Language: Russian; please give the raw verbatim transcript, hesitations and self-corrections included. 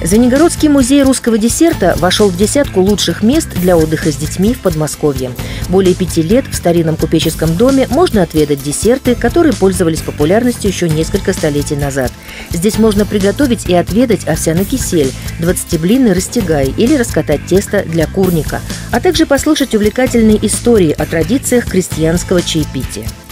Звенигородский музей русского десерта вошел в десятку лучших мест для отдыха с детьми в Подмосковье. Более пяти лет в старинном купеческом доме можно отведать десерты, которые пользовались популярностью еще несколько столетий назад. Здесь можно приготовить и отведать овсяный кисель, двадцатиблинный растягай или раскатать тесто для курника, а также послушать увлекательные истории о традициях крестьянского чаепития.